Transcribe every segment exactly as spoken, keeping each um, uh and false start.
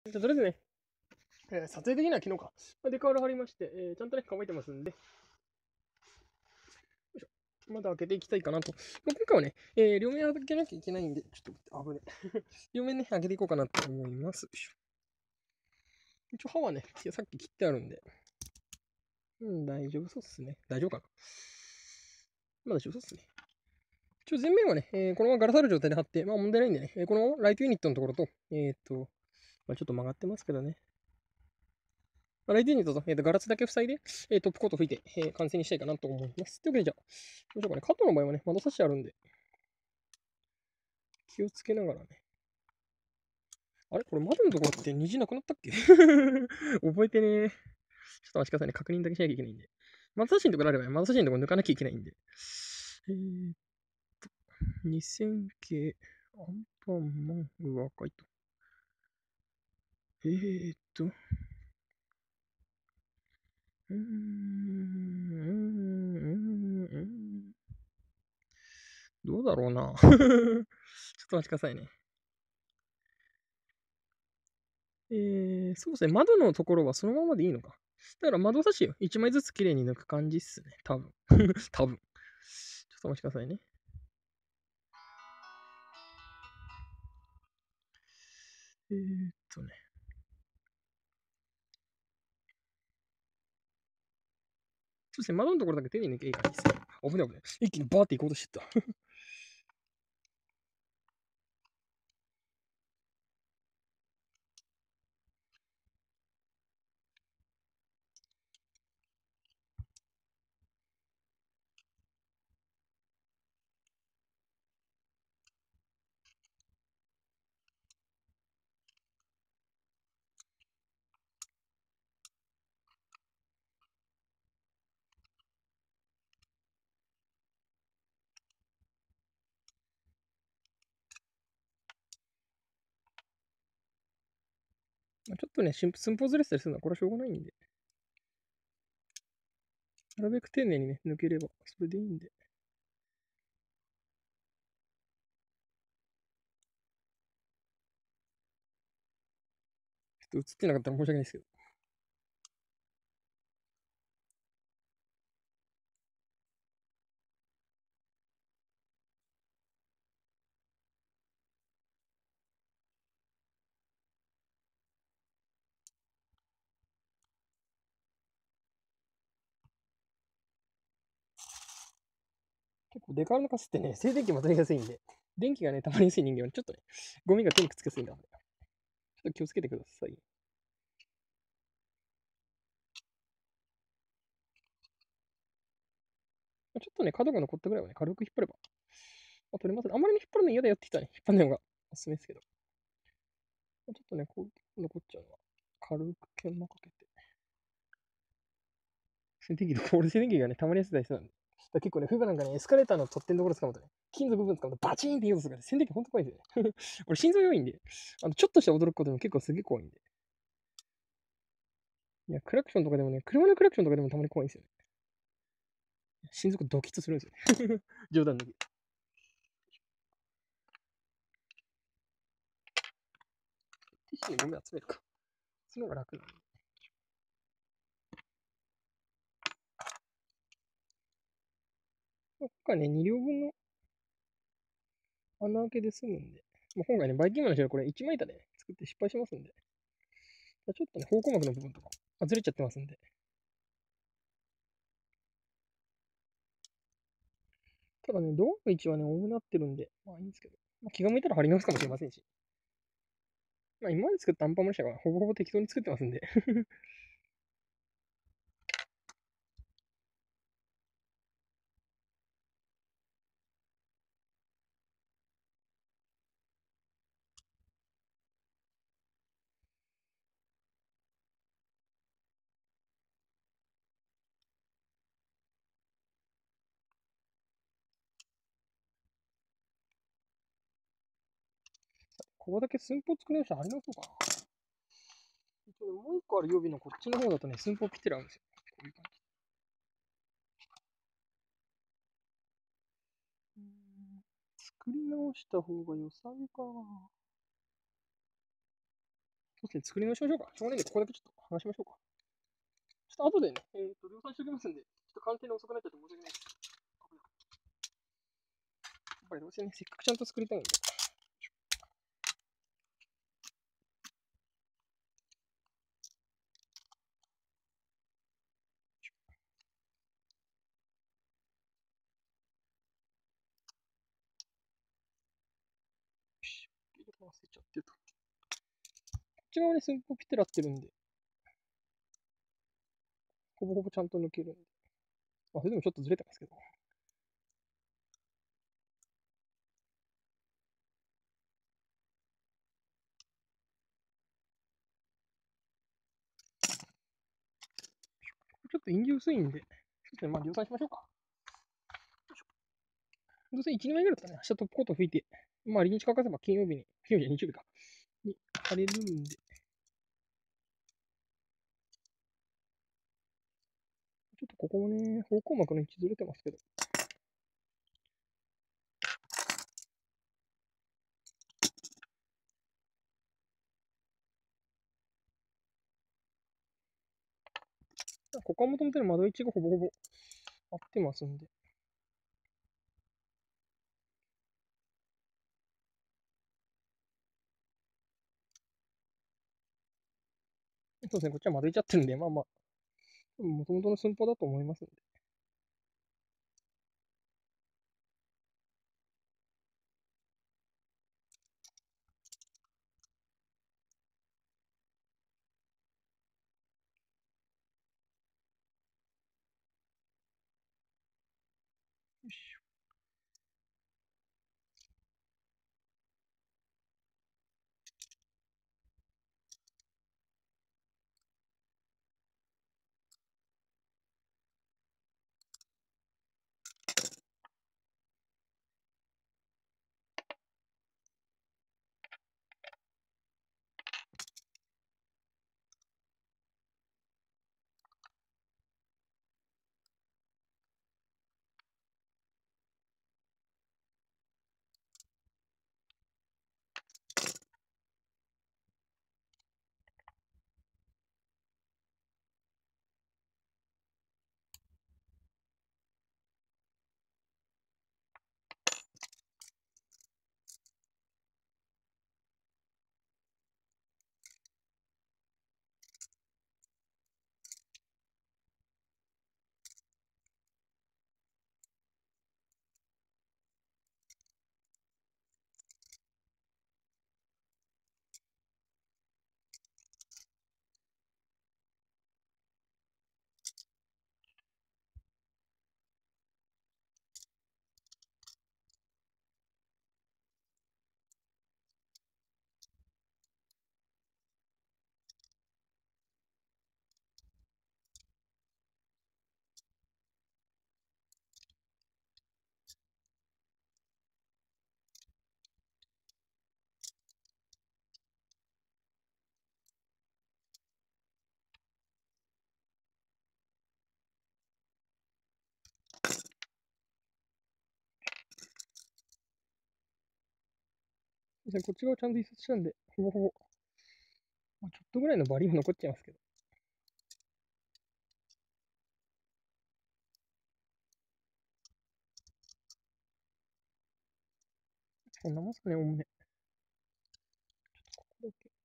じゃあとりあえずね、えー撮影的には昨日か。デカール貼りまして、えーちゃんとね、乾いてますんで、よいしょ。まだ開けていきたいかなと。今回はね、えー両面開けなきゃいけないんで、ちょっと危ねえ。両面ね、開けていこうかなと思います。よいしょ。一応刃はね、さっき切ってあるんで、うん、大丈夫そうっすね。大丈夫かな。まあ大丈夫そうっすね。一応前面はね、えーこのままガラスある状態で貼って、まあ問題ないんでね、えーこのライトユニットのところと、えっ、と、まあ、ちょっと曲がってますけどね。まあライトユニットと、えーとガラスだけ塞いで、えートップコート吹いて、えー完成にしたいかなと思います。というわけでじゃあ、どうしようかね。カットの場合はね、窓差しあるんで、気をつけながらね。あれこれ窓のところって虹なくなったっけ覚えてねー。ちょっと待ちくださいね。確認だけしなきゃいけないんで。窓差しのところあれば、窓差しのところ抜かなきゃいけないんで。えーっと、にせん系、アンパンマン、うわ、赤いと。えーっと、うーん、うーん、うーん、どうだろうな。ちょっと待ちくださいね。えー、そうですね。窓のところはそのままでいいのか。だから窓差しをいちまいずつ綺麗に抜く感じっすね。多分。多分。ちょっとお待ちくださいね。えーっとね。そうですね。窓のところだけ手に抜けばいい感じですね。危ない危ない。一気にバーって行こうとしてた。ちょっとね、寸法ずれてたりするのはこれはしょうがないんで。なるべく丁寧にね、抜ければそれでいいんで。ちょっと映ってなかったら申し訳ないですけど。結構デカールのカスってね、静電気混ざりやすいんで、電気がね、溜まりやすい人間はちょっとね、ゴミが手にくっつきやすいんだ。ちょっと気をつけてください。ちょっとね、角が残ったぐらいはね、軽く引っ張れば、まあ、取れますね。あんまりね、引っ張るの嫌だよって人はね、引っ張るのがおすすめですけど。ちょっとね、こう、残っちゃうのは、軽く研磨かけて。静電気と、俺静電気がね、溜まりやすい体質なんで。だ結構ね、フグなんかね、エスカレーターの取っ手のところ使うとね、金属部分使うとバチーンって言うとするから、静電気ほんと怖いんですよね。俺心臓弱いんで、あの、ちょっとした驚くことでも結構すげえ怖いんで。いや、クラクションとかでもね、車のクラクションとかでもたまに怖いんですよね。心臓ドキッとするんですよね。冗談抜き。ティッシュにゴミ集めるか。その方が楽なんで。こっからね、に両分の穴開けで済むんで。もう今回ね、バイキンマンの人はこれいちまい板で、ね、作って失敗しますんで。ちょっとね、方向膜の部分とか、ずれちゃってますんで。ただね、ドアの位置はね、多くなってるんで、まあいいんですけど。まあ、気が向いたら貼り直すかもしれませんし。まあ今まで作ったアンパンマルシャがほぼほぼ適当に作ってますんで。ここだけ寸法作り直して貼り直そうかな。一応ね、もう一個ある予備のこっちの方だとね、寸法ピッてあるんですよ。こういう感じ。うーん作り直した方が良さげかな。 そうですね、作り直しましょうか。しょうがないんで、ここだけちょっと話しましょうか。ちょっと後でね、えっ、と、量産しておきますんで、ちょっと鑑定に遅くなっちゃって申し訳ないです。やっぱりどうせね、せっかくちゃんと作りたいんで。忘れちゃってると。こっち側に寸法ピッてなってるんで、ほぼほぼちゃんと抜けるんで。まあ、それでもちょっとずれてますけど。ちょっと印字薄いんで、ちょっとまあ量産しましょうか。どうせいち、にまいぐらいだったらね、明日トップコート吹いて、まあ、リーチ乾かせば金曜日に、金曜日じゃ日曜日か、に貼れるんで、ちょっとここもね、方向膜の位置ずれてますけど、ここはもともとの窓位置がほぼほぼ合ってますんで、そうですね、こっちは窓位置合ってるんで、まあまあ、もともとの寸法だと思いますんで。よし。こっち側ちゃんと印刷したんで、ほぼほぼ、まあ、ちょっとぐらいのバリも残っちゃいますけど、こんなもんすかね、おおむね。ちょっとここだけ。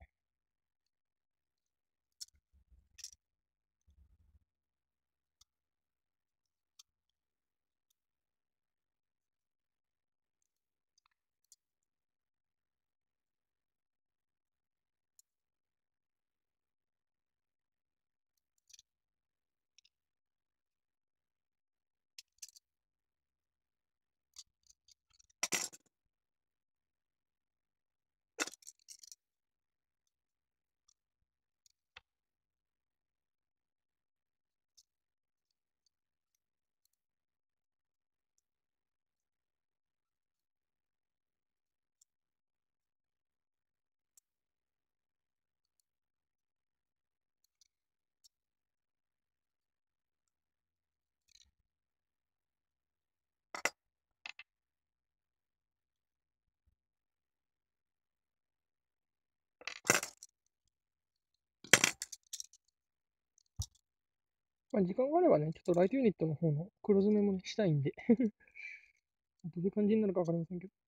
まあ、時間があればね、ちょっとライトユニットの方の黒詰めもね、したいんでどういう感じになるかわかりませんけど。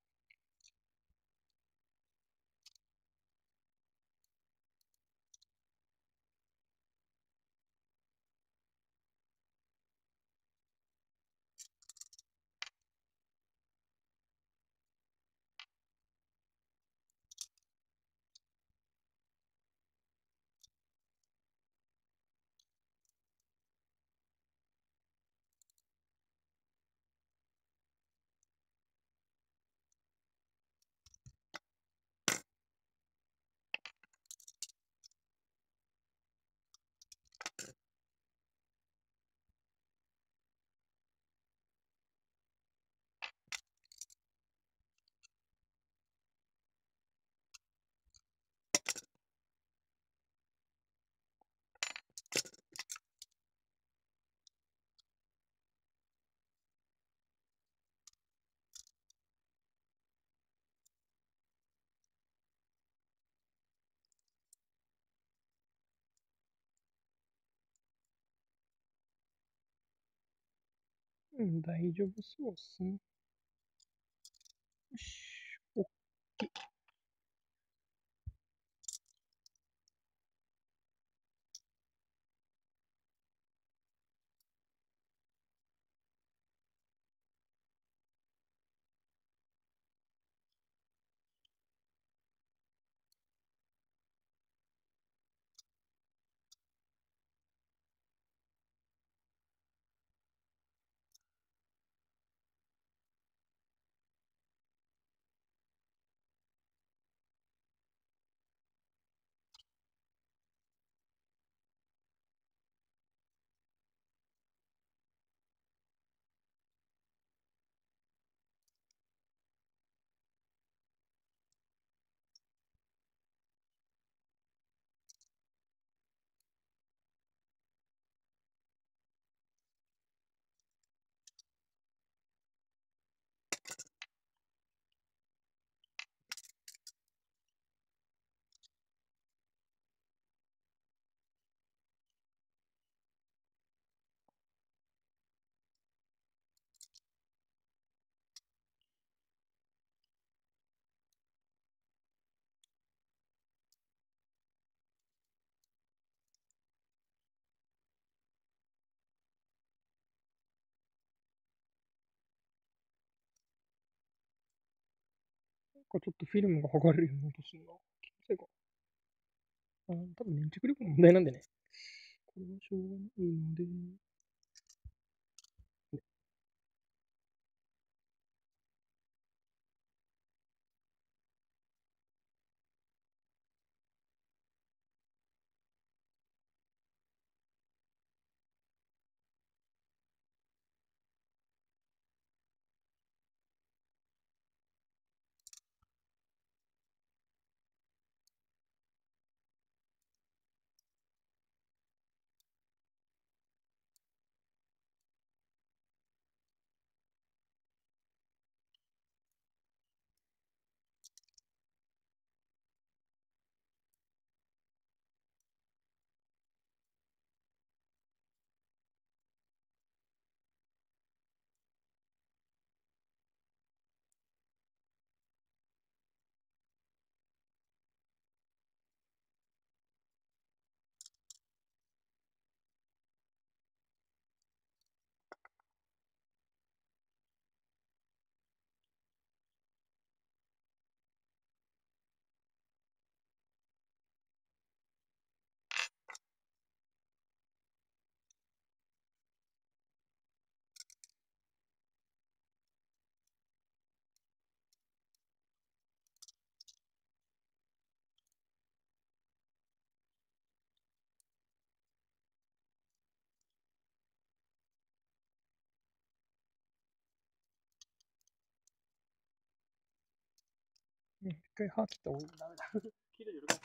うん、大丈夫そうっすね。よし。お、なんかちょっとフィルムが剥がれるような音するな。気のせいか。あ、多分粘着力の問題なんでね。これはしょうがないので、ね、一回歯切った方がダメだ。切れるか。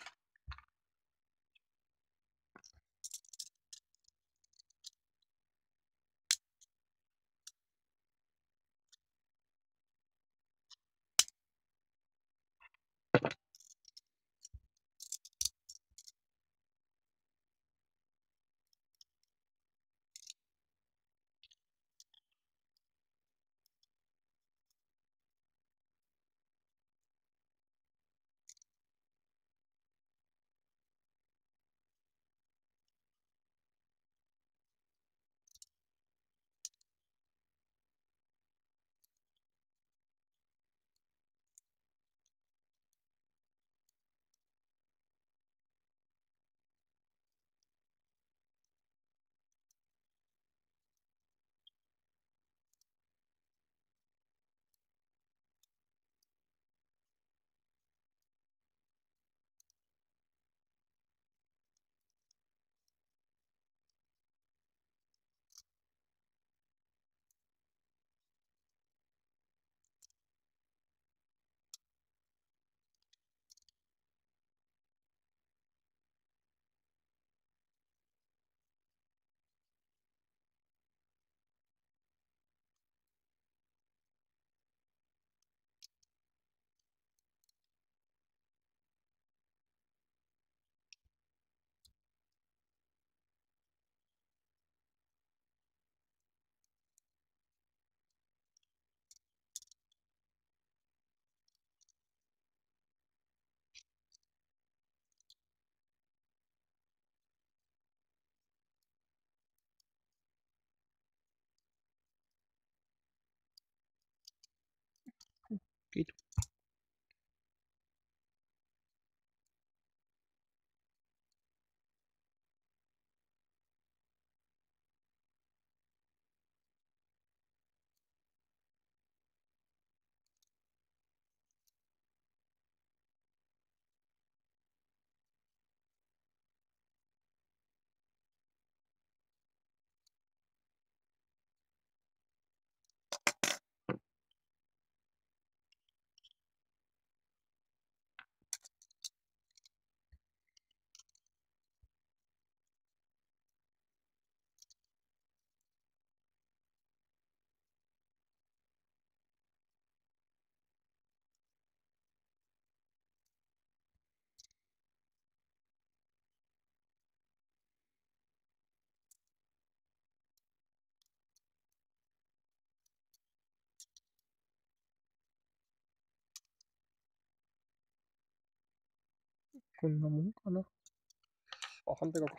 えっと、こんなもんかな。あ、反対側か。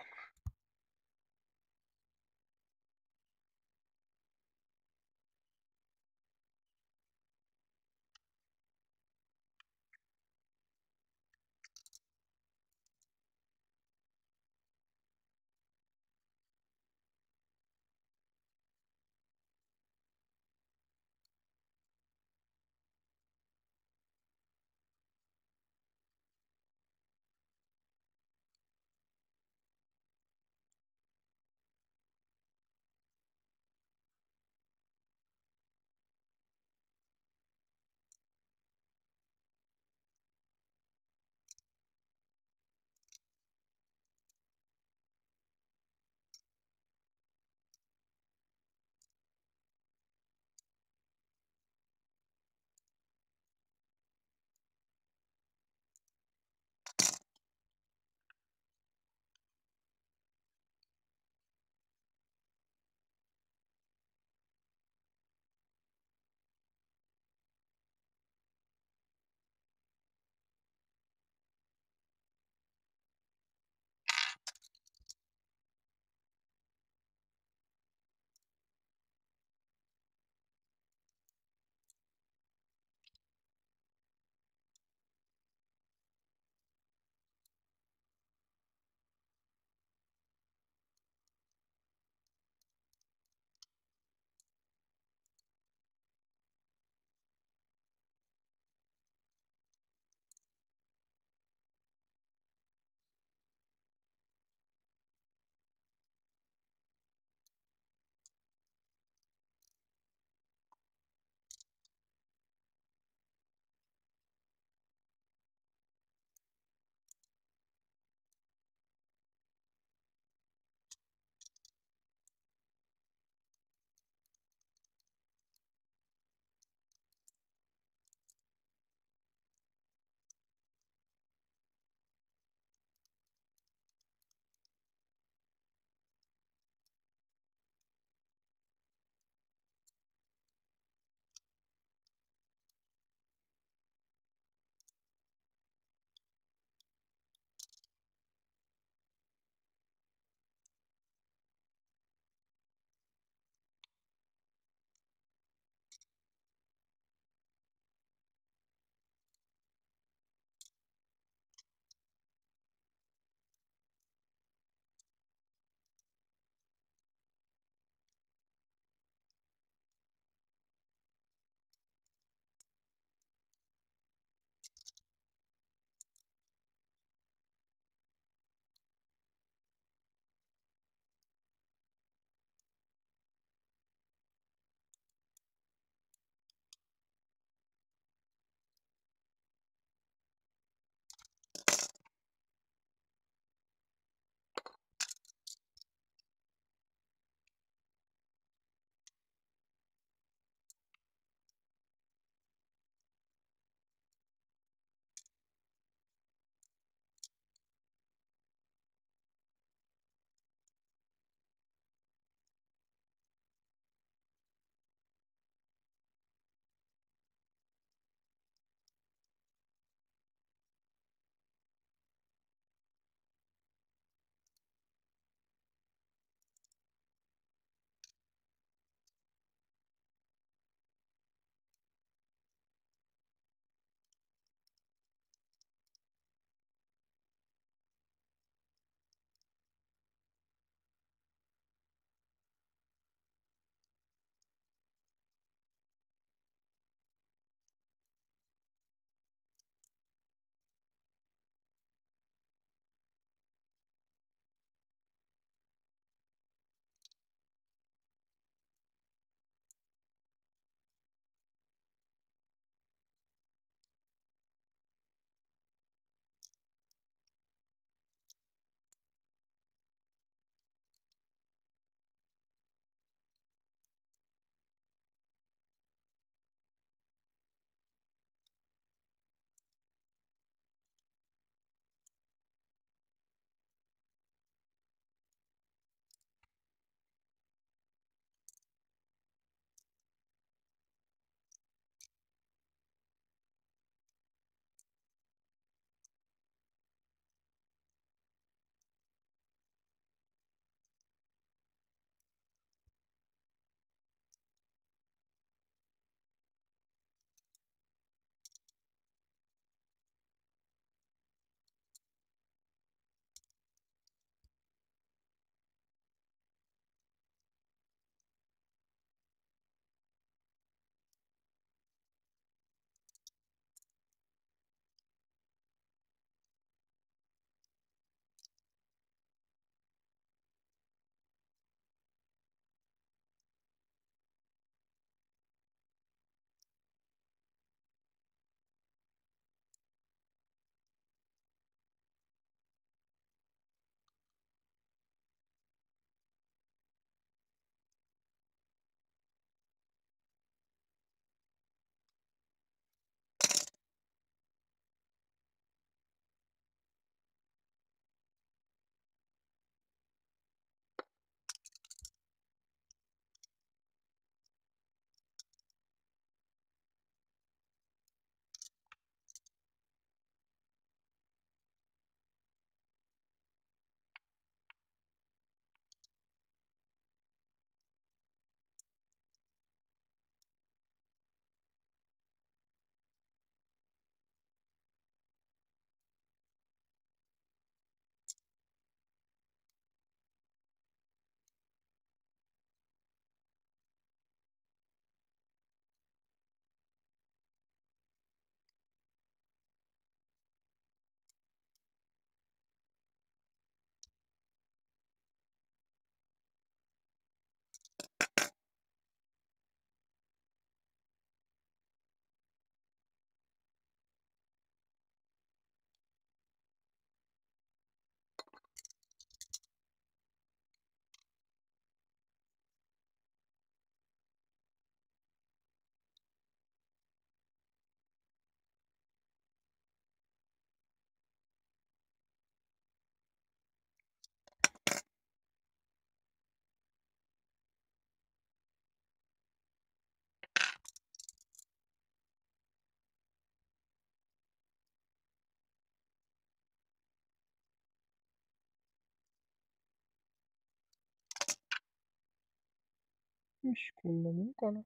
よし、こんなもんかな。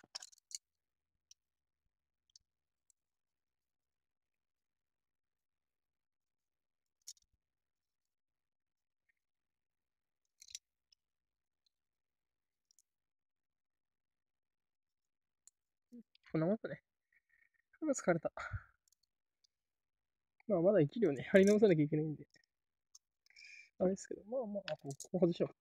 こんなもんだね。疲れた。まあ、まだ一両ね、貼り直さなきゃいけないんで。あれですけど、まあまあ、ここ外しなかった。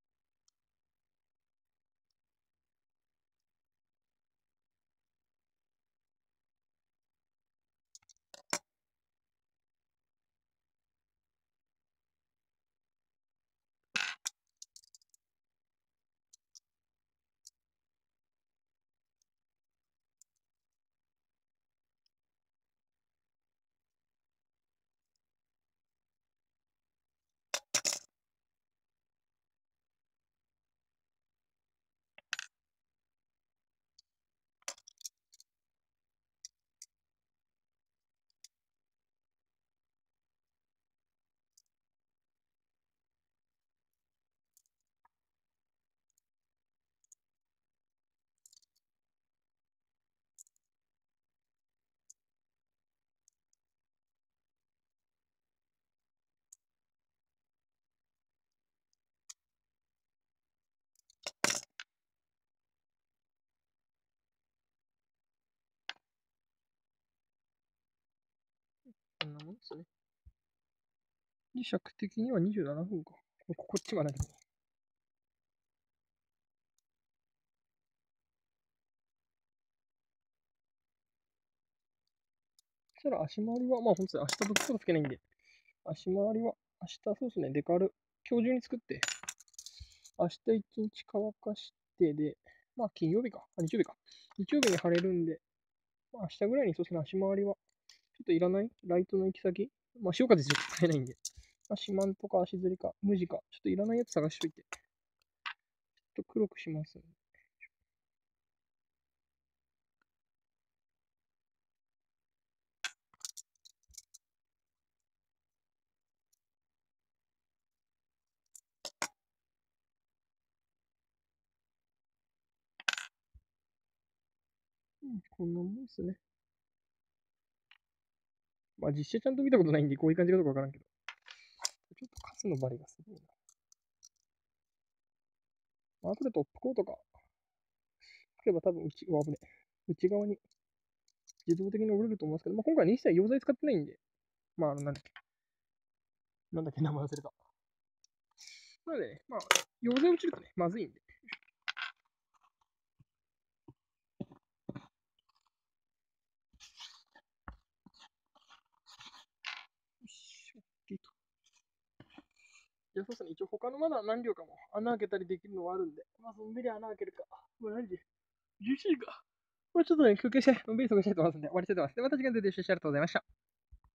こんなもんですね。磁石的にはにじゅうななふんか。ここっちまでね。そしたら足回りは、まあ本当に明日僕ちょっと吹けないんで、足回りは明日そうですね、デカール、今日中に作って、明日一日乾かしてで、まあ金曜日か、あ、日曜日か。日曜日に晴れるんで、まあ明日ぐらいにそうですね、足回りは、ちょっといらないライトの行き先、まあ潮風ちょっと使えないんで、まあ、四万とか足ずりか、無地か、ちょっといらないやつ探しといて、ちょっと黒くしますんで。うん、こんなもんですね。まあ実写ちゃんと見たことないんで、こういう感じかどうかわからんけど。ちょっとカスのバリがすごいな。まあ、後でトップコートか。吹けば多分内、うわ危ね。内側に自動的に折れると思いますけど、まあ、今回ね、一切溶剤使ってないんで、まあ、あの、なんだっけ、なんだっけ、名前忘れた。なのでね、まあ、溶剤落ちるとね、まずいんで。よし、OK と。じゃあそうですね、一応他のまだ何両かも穴開けたりできるのはあるんで、まあ、そんびり穴開けるか。もう何時 ?じゅういち 時か。これちょっとね、休憩して、のんびり過ごしたいと思いますんで、終わりたいと思います。で、また時間でご視聴ありがとうございました。